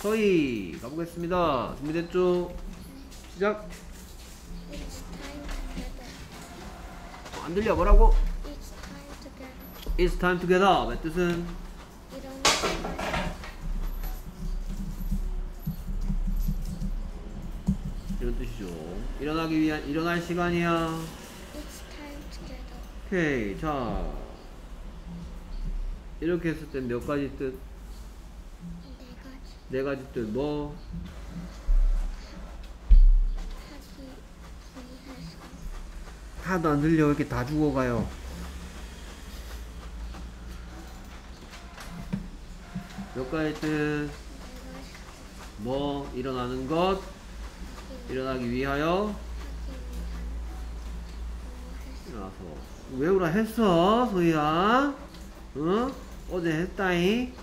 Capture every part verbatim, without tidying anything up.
서희 가보겠습니다. 준비됐죠? 시작. It's time together. 어, 안 들려. 뭐라고? It's time together. It's time to get up. 의 뜻은 일어나 시간. 이런 뜻이죠. 일어나기 위한 일어날 시간이야. It's time together. 오케이. 자, 이렇게 했을 때 몇 가지 뜻? 네 가지. 네 가지 뜻. 뭐? 하기 위해서. 하나도 안 들려. 이렇게 다 죽어가요. 몇 가지 뜻? 네 가지. 뭐? 일어나는 것. 일어나기 위하여. 하기 위한. 일어나서 외우라 했어, 소희야. 응? 어제 했다잉.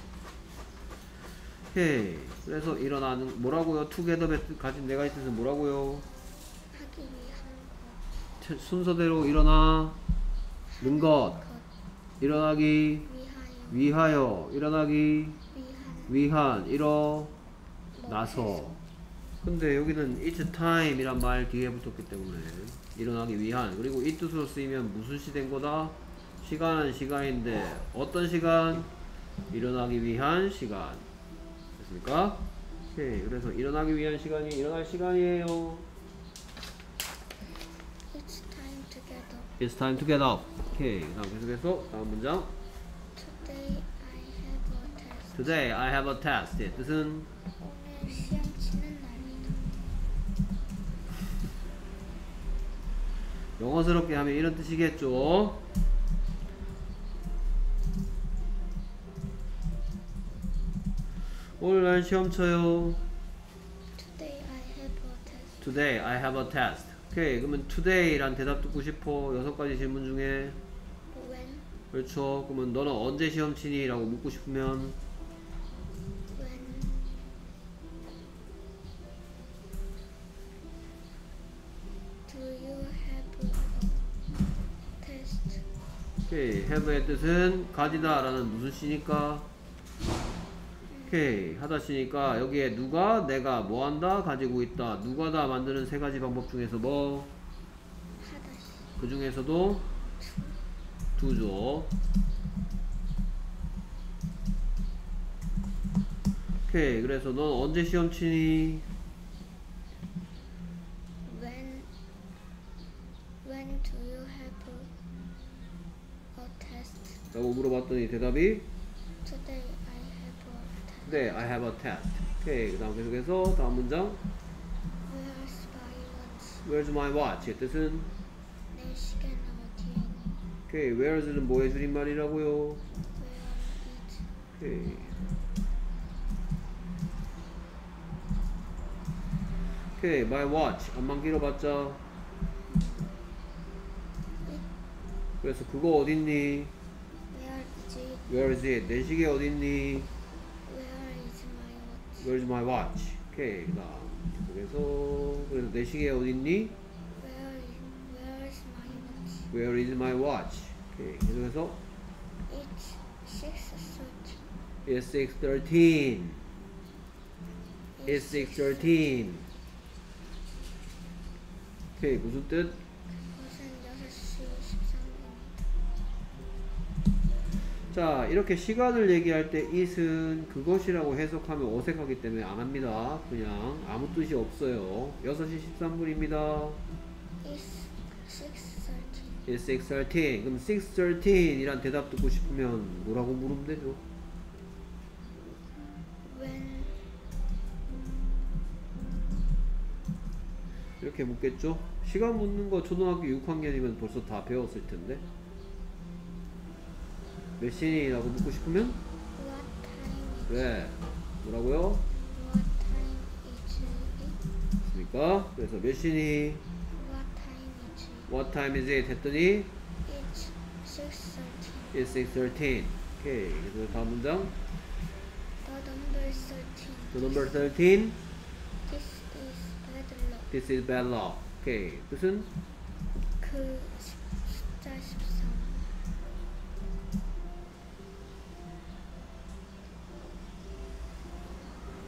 오케이. 그래서 일어나는 뭐라고요? together 가진 네 가지 뜻은 뭐라고요? 하기 위한 것. 순서대로 일어나는 것, 것. 일어나기 위하여. 위하여, 일어나기 위한. 위한, 일어나서. 뭐 근데 여기는 it's time 이란 말 뒤에 붙었기 때문에 일어나기 위한, 그리고 이 뜻으로 쓰이면 무슨 시 된 거다? 시간은 시간인데 어떤 시간? 일어나기 위한 시간. 됐습니까? 오케이. 그래서 일어나기 위한 시간이 일어날 시간이에요. It's time together. It's time to get up. 오케이. 그 다음 계속해서 다음 문장. Today I have a test. Today I have a test. 의 뜻은 오늘 시험 치는 날이다. 영어스럽게 하면 이런 뜻이겠죠. 오늘 난 시험 쳐요. Today I have a test. Today I have a test. 오케이. 그러면 today란 대답 듣고 싶어. 여섯 가지 질문 중에. When, 그렇죠. 그러면 너는 언제 시험 치니? 라고 묻고 싶으면 when, do you have a test? 오케이. have의 뜻은 가지다 라는 무슨 시니까? 오케이. 하다 시니까 여기에 누가, 내가, 뭐 한다, 가지고 있다. 누가 다 만드는 세 가지 방법 중에서 뭐? 하다시. 그 중에서도 두죠. 오케이. 그래서 넌 언제 시험 치니? When, when do you have a test? 라고 물어봤더니 대답이 Today I have a test. Today I have a test. 오케이. 그 다음 계속해서 다음 문장. Where's my watch? Where's my watch? 의 뜻은 내 시계는 어디에 있니? 오케이. Where's는 뭐의 줄임말이라고요? Where is? 오케이. 오케이. My watch. 안만 길어봤자. 그래서 그거 어딨니? Where is it? Where is it? 내 시계 어딨니? Where is my watch? Where's my watch? 오케이. 그 다음 계속해서 그래서 내 시계 어딨니? Where is, where is my watch? Where is my watch? 오케이. 계속해서 It's six thirty. It's six thirteen. It's six thirteen. 오케이. 무슨 뜻? 그것은 여섯 시 십삼 분입니다. 자, 이렇게 시간을 얘기할 때 it은 그것이라고 해석하면 어색하기 때문에 안 합니다. 그냥 아무 뜻이 없어요. 여섯 시 십삼 분입니다. It's six thirty. It's six thirteen. 그럼 six thirteen 이란 대답 듣고 싶으면 뭐라고 물으면 되죠? When, 이렇게 묻겠죠? 시간 묻는 거 초등학교 육 학년이면 벌써 다 배웠을 텐데. 몇 시니? 라고 묻고 싶으면? what time is 그래. 뭐라고요? What time is it? 있습니까? 그래서 몇 시니? What time is it? What time is it? 했더니 It's six thirty. It's six thirteen. 오케이. 그래서 다음 문장. The number thirteen. The number thirteen. This is bad luck. This is bad luck. 오케이. 뜻은? 그 숫자 십삼.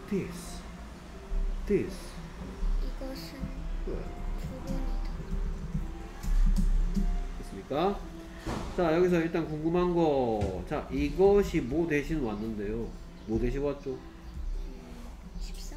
this. this. 이것은 그래. 부분이다. 됐습니까? 자, 여기서 일단 궁금한 거. 자, 이것이 뭐 대신 왔는데요. 뭐 대신 왔죠? 십삼?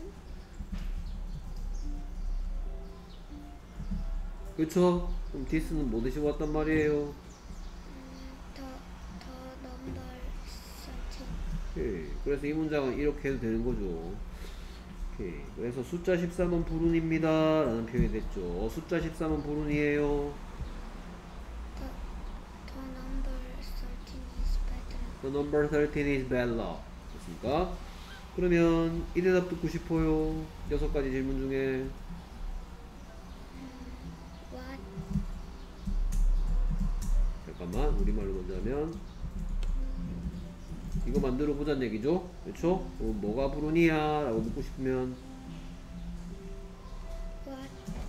그쵸? 그럼 this는 뭐 대신 왔단 말이에요? 음, 더, 더 넘버 삼십. 오케이. 그래서 이 문장은 이렇게 해도 되는 거죠. 오케이. 그래서 숫자 십삼은 불운입니다 라는 표현이 됐죠. 숫자 십삼은 불운이에요. 더, 더 넘버 thirteen is better. The number thirteen is bad luck. 됐습니까? 그러면 이 대답 듣고 싶어요. 여섯 가지 질문 중에. What? 잠깐만, 우리말로 먼저 하면 이거 만들어 보자는 얘기죠. 그렇죠? 어, 뭐가 불운이야 라고 묻고 싶으면 What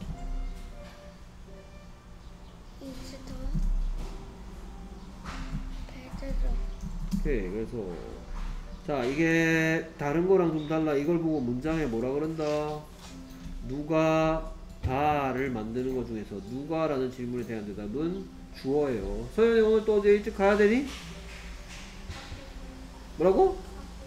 is the better? 오케이. 그래서 자, 이게 다른 거랑 좀 달라. 이걸 보고 문장에 뭐라 그런다? 누가 다를 만드는 것 중에서 누가라는 질문에 대한 대답은 주어예요. 서현이 오늘 또 어제 일찍 가야 되니? 뭐라고?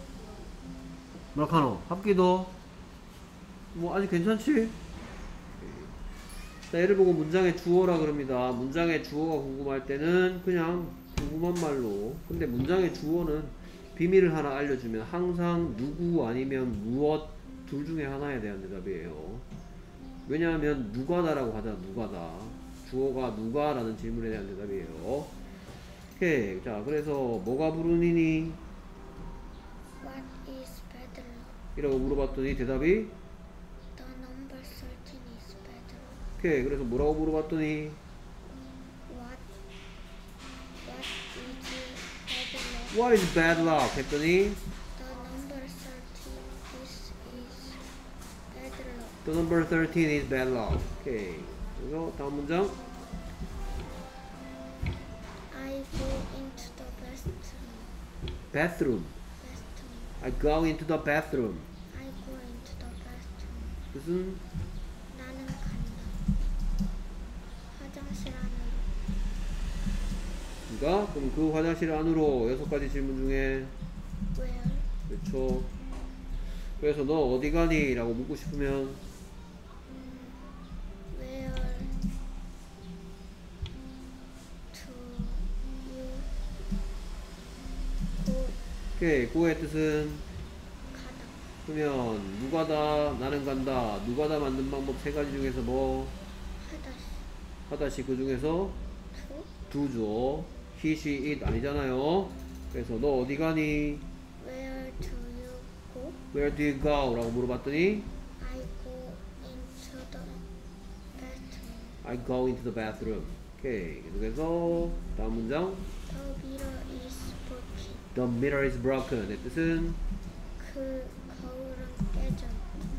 뭐라카노? 합기도? 뭐 아직 괜찮지? 자, 얘를 보고 문장의 주어라 그럽니다. 문장의 주어가 궁금할 때는 그냥 궁금한 말로. 근데 문장의 주어는 비밀을 하나 알려주면 항상 누구 아니면 무엇 둘 중에 하나에 대한 대답이에요. 왜냐하면 누가다라고 하잖아. 누가다. 주어가 누가라는 질문에 대한 대답이에요. 오케이. 자, 그래서 뭐가 불운이니? What is better? 이라고 물어봤더니 대답이 The number thirteen is better. 오케이. 그래서 뭐라고 물어봤더니 What? What is better? What is bad luck? 했더니 The number thirteen is, is better. The number thirteen is bad luck. 오케이. 그래서 다음 문장. I go into the bathroom. bathroom. bathroom. I go into the bathroom. I go into the bathroom. 뜻은 나는 간다. 화장실 안으로. 그러니까 그럼 그 화장실 안으로 여섯 가지 질문 중에 Where? 그렇죠. 그래서 너 어디 가니? 라고 묻고 싶으면 Where to you go? 오케이. 고의 뜻은 가다. 그러면 누가다, 나는 간다, 누가다 만든 방법 세 가지 중에서 뭐 하다시. 하다시 그 중에서 to? 두죠. he, she, it 아니잖아요. 그래서 너 어디 가니? Where do you go? Where do you go? 라고 물어봤더니 I go into the bathroom. I go into the bathroom. 오케이. 계속해서 다음 문장. The mirror is broken. The mirror is broken. 의 뜻은 그 거울은 깨졌다.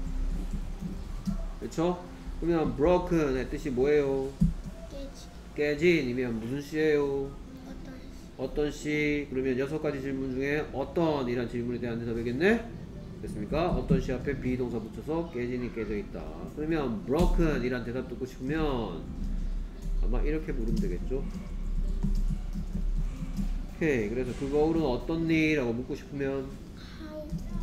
그렇죠? 그러면 broken의 뜻이 뭐예요? 깨지. 깨진이면 무슨 시예요? 어떤 시? 어떤 시? 그러면 여섯 가지 질문 중에 어떤 이란 질문에 대한 대답이겠네? 됐습니까? 어떤 시 앞에 비동사 붙여서 깨진이 깨져 있다. 그러면 broken 이란 대답 듣고 싶으면 아마 이렇게 부르면 되겠죠? 오케이. 그래서 그 거울은 어떻니? 라고 묻고 싶으면 How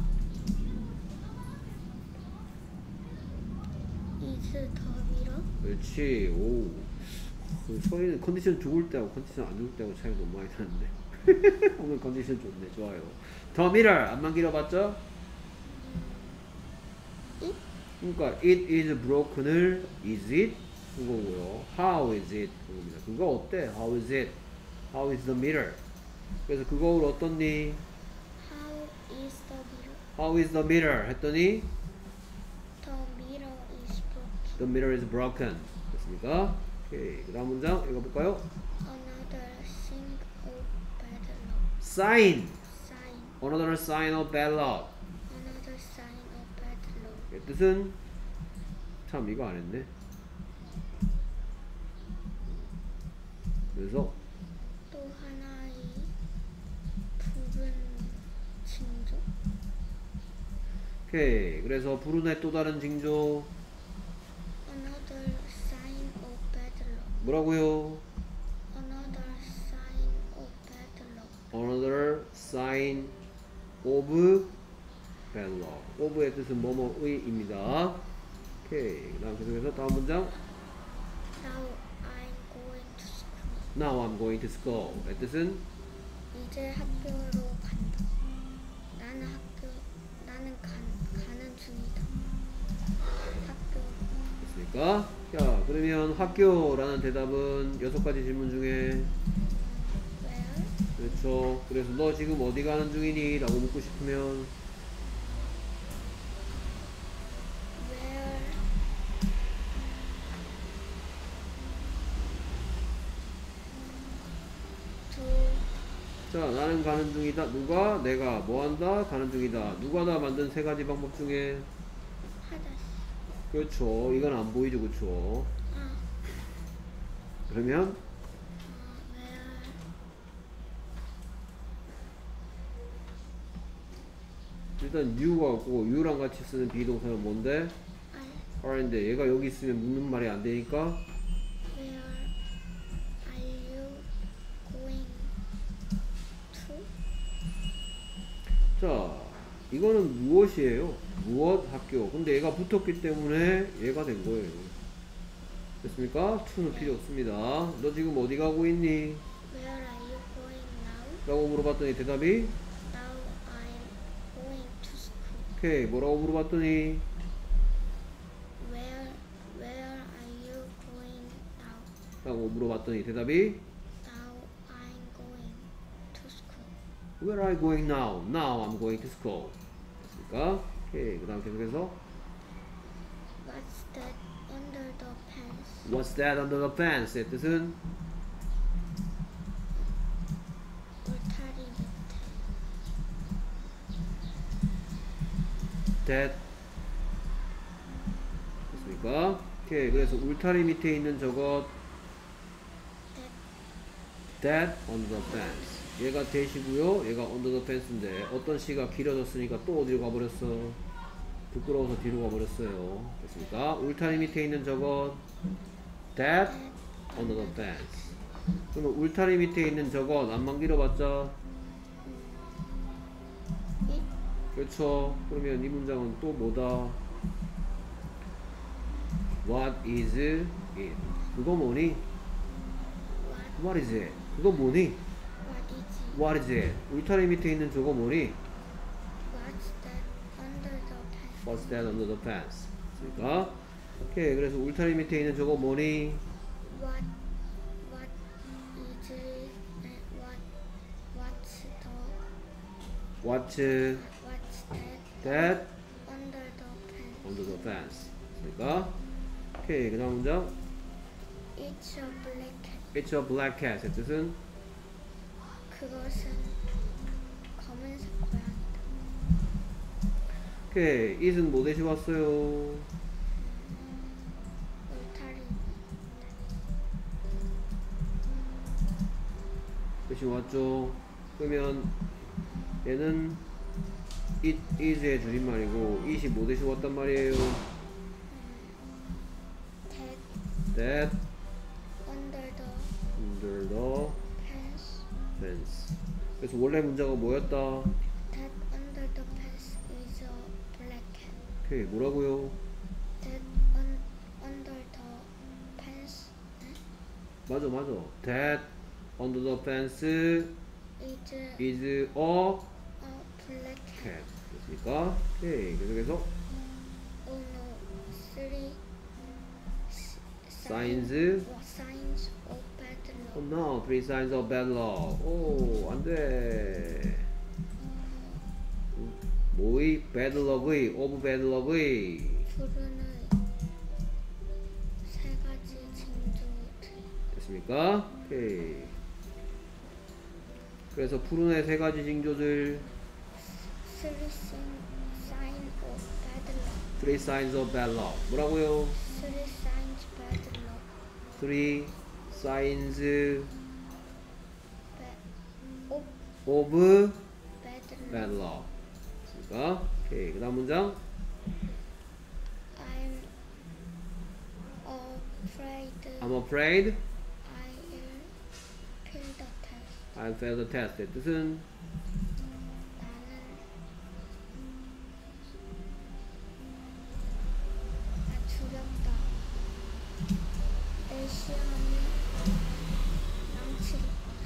is the mirror? 그렇지. 오. 그 서희는 컨디션 좋을 때하고 컨디션 안 좋을 때하고 차이가 너무 많이 나는데. 오늘 컨디션 좋네. 좋아요. 더 mirror 안만 길어봤죠? It? 그러니까 it is broken을 is it 그거고요. How is it 그겁니다. 그거 어때? How is it? How is the mirror? 그래서 그 거울 어떻니? How is the mirror? How is the mirror? 했더니 The mirror is broken. the mirror is broken. 됐습니까? 오케이. 그 다음 문장 읽어볼까요? Another thing of bad luck. Sign. Sign. Another sign of bad luck. Another sign of bad luck. 이 뜻은 참 이거 안 했네. 그래서 또 하나의 부분 징조. 오케이. 그래서 불운의 또 다른 징조 Another sign of bad luck. 뭐라고요? Another sign of bad luck. Another sign of bad luck. of의 뜻은 뭐뭐의입니다. 오케이. 그 다음 계속해서 다음 문장. Now I'm going to school. Now I'm going to school. 의 뜻은 이제 학교로 간다. 나는 학교 나는 간, 가는 중이다. 학교 됐습니까? 자, 그러면 학교라는 대답은 여섯 가지 질문 중에 where 그렇죠. 그래서 너 지금 어디 가는 중이니? 라고 묻고 싶으면 where to 자, 나는 가는 중이다. 누가? 내가. 뭐 한다? 가는 중이다. 누가 다 만든 세 가지 방법 중에 화장실. 그렇죠. 이건 안 보이죠. 그렇죠. 아, 그러면 어, where 일단 you가 없고 you랑 같이 쓰는 비동사는 뭔데? are are인데 얘가 여기 있으면 묻는 말이 안 되니까 where are you going to? 자, 이거는 무엇이에요? 무엇 학교. 근데 얘가 붙었기 때문에 얘가 된 거예요. 됐습니까? to는 필요 없습니다. 너 지금 어디 가고 있니? Where are you going now? 라고 물어봤더니 대답이 Now I'm going to school. 오케이. 뭐라고 물어봤더니 Where Where are you going now? 라고 물어봤더니 대답이 Now I'm going to school. Where are you going now? Now I'm going to school. 됐습니까? 오케이. 그 다음 계속해서 What's that under the pants? What's that under the pants? 의 뜻은 울타리 밑에. that 됐습니까? 오케이. 그래서 울타리 밑에 있는 저것 That that under the pants. 얘가 that이고요. 얘가 under the pants인데 어떤 시가 길어졌으니까 또 어디로 가버렸어? 부끄러워서 뒤로 가버렸어요. 됐습니까? 울타리 밑에 있는 저것 that under the pants. 그러면 울타리 밑에 있는 저것 안만 길어봤자 it 그렇죠. 그러면 이 문장은 또 뭐다? What is it? 그거 뭐니? what What is it? 그거 뭐니? what is it? What is it? 울타리 밑에 있는 저거 뭐니? What's that under the pants? What's that under the pants? 그러니까 오케이. 그래서 울타리 밑에 있는 저거 뭐니? What what is it? And what what's the What's what's that that under the pants? under the pants? 그러니까 오케이. 그 다음 문장 It's a black cat. It's a black cat. 의 뜻은 그것은 검은색 고양이다. 오케이. it은 뭐 대신 왔어요? 울타리 대신 왔죠. 그러면 얘는 it is의 줄임말이고 it이 뭐 대신 왔단 말이에요? that That under the under the pants. fence. 그래서 원래 문자가 뭐였다? That under the pants is a black cat. 오케이. 뭐라고요? That un, under the pants 맞아 맞아. That under the fence is is a a black cat. cat. 됐습니까? 오케이. 계속해서 Oh no, three s- signs what signs of bad Oh luck. no, three signs of bad luck. 오, 안 돼. 뭐의 bad luck의 of bad luck의 불운의 세 가지 징조들. 됐습니까? 오케이. 그래서 푸른의 세 가지 징조들 Three sign, sign of bad luck. three signs of bad luck. 뭐라고요? Three signs bad luck. three signs Bad, of of bad luck. bad luck. 됐습니까? 오케이. 그 다음 문장. I'm afraid I'm afraid I'll fail the test. I failed the test. 의 뜻은 나는 아, 두렵다. 내 시험이 망칠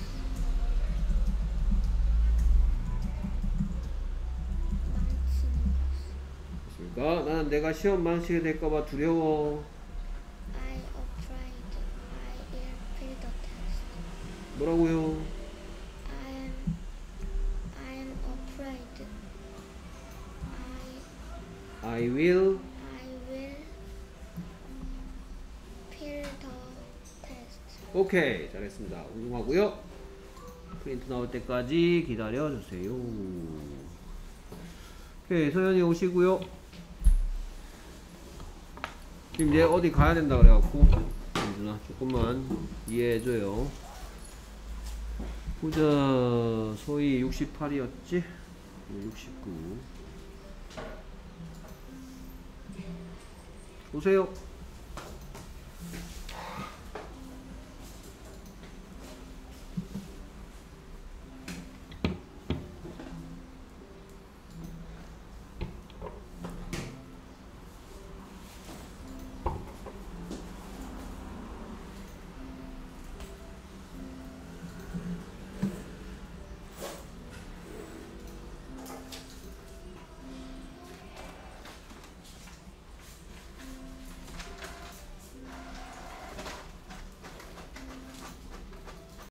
망치는 것이. 그러니까 나는 내가 시험 망치게 될까봐 두려워. I'm afraid I'll fail the test. 뭐라고요? I'm I'm afraid I I will I will fail the test. 오케이. 잘했습니다. 훌륭하고요. 프린트 나올 때까지 기다려주세요. 오케이. 소연이 오시고요. 지금 얘 어디 가야 된다 그래갖고 민준아 조금만 이해해줘요. 보자. 소희 육십팔이었지? 육십구. 오세요.